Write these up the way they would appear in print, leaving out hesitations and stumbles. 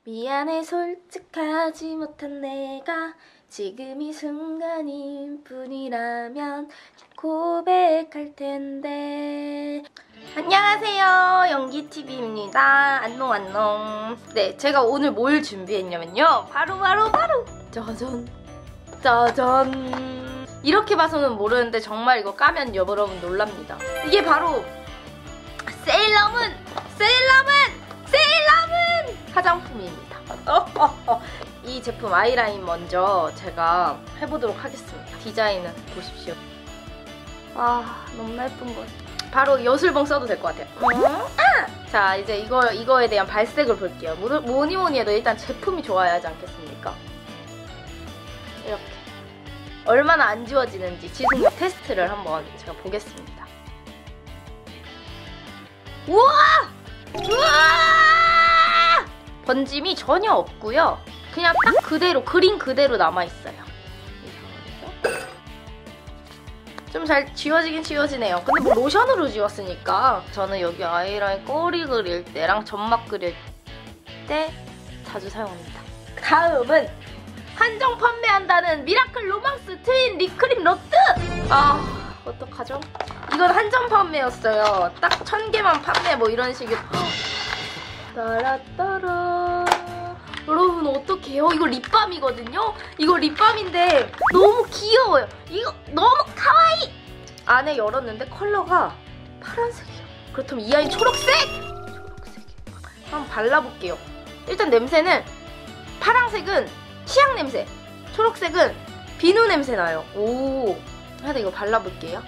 미안해 솔직하지 못한 내가 지금 이 순간일 뿐이라면 고백할 텐데. 안녕하세요, 연기TV입니다. 안녕. 네, 제가 오늘 뭘 준비했냐면요, 바로 짜잔. 이렇게 봐서는 모르는데 정말 이거 까면 여러분 놀랍니다. 이게 바로 세일러문 화장품입니다. 이 제품 아이라인 먼저 제가 해보도록 하겠습니다. 디자인은 보십시오. 와, 너무나 예쁜 걸. 바로 여술봉 써도 될 것 같아요. 자, 이제 이거에 대한 발색을 볼게요. 뭐니 해도 일단 제품이 좋아야 하지 않겠습니까? 이렇게 얼마나 안 지워지는지 지속력 테스트를 한번 제가 보겠습니다. 우와! 번짐이 전혀 없고요. 그냥 딱 그대로, 그린 그대로 남아있어요. 좀 잘 지워지긴 지워지네요. 근데 뭐 로션으로 지웠으니까. 저는 여기 아이라인 꼬리 그릴 때랑 점막 그릴 때 자주 사용합니다. 다음은 한정 판매한다는 미라클 로망스 트윈 립크림 로트! 아, 어떡하죠? 이건 한정 판매였어요. 딱 1000개만 판매 뭐 이런 식으로. 따라따라. 여러분 어떡해요? 이거 립밤이거든요? 이거 립밤인데 너무 귀여워요. 이거 너무 카와이! 안에 열었는데 컬러가 파란색이에요. 그렇다면 이 아이 초록색이에요. 한번 발라볼게요. 일단 냄새는 파란색은 치약 냄새, 초록색은 비누 냄새 나요. 오, 하여튼 이거 발라볼게요.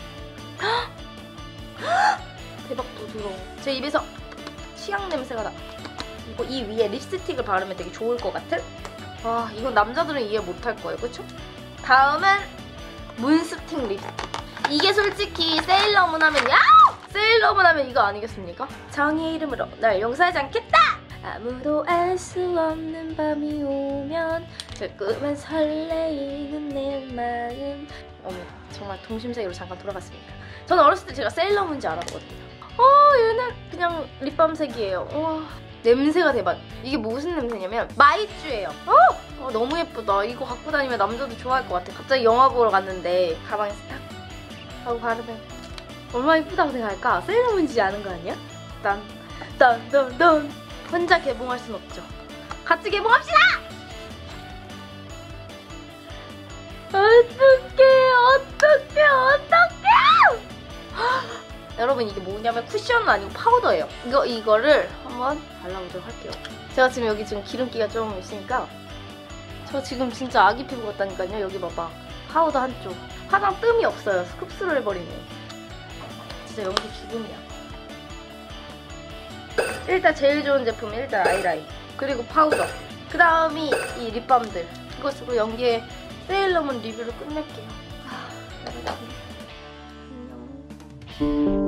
대박 부드러워. 제 입에서 치약 냄새가 나. 그리고 이 위에 립스틱을 바르면 되게 좋을 것 같은? 아, 이건 남자들은 이해 못할 거예요, 그쵸? 다음은 문스틱 립스틱. 이게 솔직히 세일러문 하면 세일러문 하면 이거 아니겠습니까? 정의의 이름으로 날 용서하지 않겠다! 아무도 알 수 없는 밤이 오면 자꾸만 설레이는 내 마음. 어머, 정말 동심세계로 잠깐 돌아갔습니다. 저는 어렸을 때 제가 세일러문인지 알았거든요. 얘는 그냥 립밤색이에요. 와, 냄새가 대박. 이게 무슨 냄새냐면 마이쮸예요. 너무 예쁘다. 이거 갖고 다니면 남자도 좋아할 것 같아. 갑자기 영화 보러 갔는데 가방에 딱 하고 바르면 얼마나 예쁘다고 생각할까? 세일러문이지 않은 거 아니야? 딴. 혼자 개봉할 순 없죠. 같이 개봉합시다! 어떡해! 여러분, 이게 뭐냐면 쿠션은 아니고 파우더예요. 이거를 한번 발라보도록 할게요. 제가 지금 여기 기름기가 좀 있으니까 저 지금 진짜 아기 피부 같다니까요. 여기 봐봐. 파우더 한쪽. 화장 뜸이 없어요. 흡수를 해버리네. 진짜 여기서 죽음이야. 일단 제일 좋은 제품이 일단 아이라인, 그리고 파우더, 그 다음이 이 립밤들. 이것으로 연기의 세일러문 리뷰를 끝낼게요. 여러분 안녕.